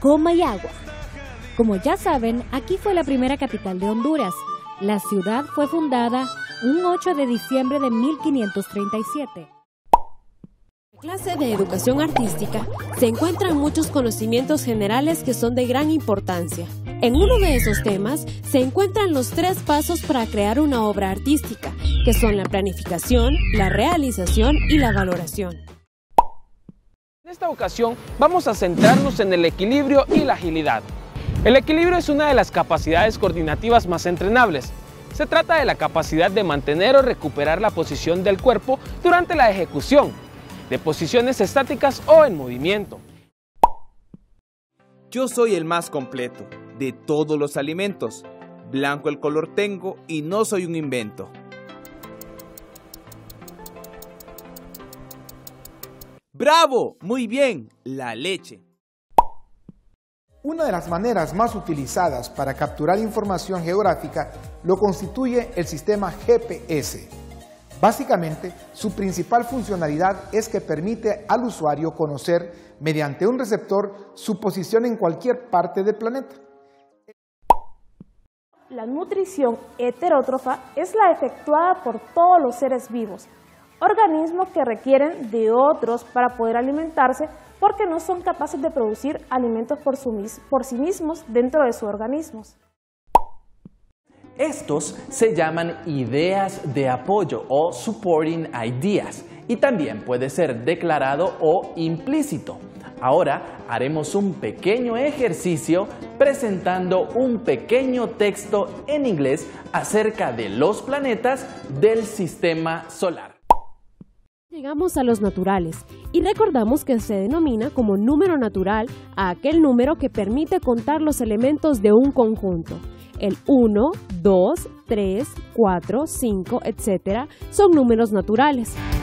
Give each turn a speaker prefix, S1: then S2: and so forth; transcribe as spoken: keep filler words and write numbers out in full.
S1: Comayagua. Como ya saben, aquí fue la primera capital de Honduras. La ciudad fue fundada un ocho de diciembre de mil quinientos treinta y siete.
S2: En la clase de educación artística se encuentran muchos conocimientos generales que son de gran importancia. En uno de esos temas se encuentran los tres pasos para crear una obra artística, que son la planificación, la realización y la valoración.
S3: En esta ocasión vamos a centrarnos en el equilibrio y la agilidad. El equilibrio es una de las capacidades coordinativas más entrenables. Se trata de la capacidad de mantener o recuperar la posición del cuerpo durante la ejecución, de posiciones estáticas o en movimiento.
S4: Yo soy el más completo de todos los alimentos. Blanco el color tengo y no soy un invento. ¡Bravo! Muy bien, la leche.
S5: Una de las maneras más utilizadas para capturar información geográfica lo constituye el sistema G P S. Básicamente, su principal funcionalidad es que permite al usuario conocer, mediante un receptor, su posición en cualquier parte del planeta.
S6: La nutrición heterótrofa es la efectuada por todos los seres vivos, organismos que requieren de otros para poder alimentarse porque no son capaces de producir alimentos por, su, por sí mismos dentro de sus organismos.
S7: Estos se llaman ideas de apoyo o supporting ideas y también puede ser declarado o implícito. Ahora haremos un pequeño ejercicio presentando un pequeño texto en inglés acerca de los planetas del sistema solar.
S2: Llegamos a los naturales y recordamos que se denomina como número natural a aquel número que permite contar los elementos de un conjunto. El uno, dos, tres, cuatro, cinco, etcétera son números naturales.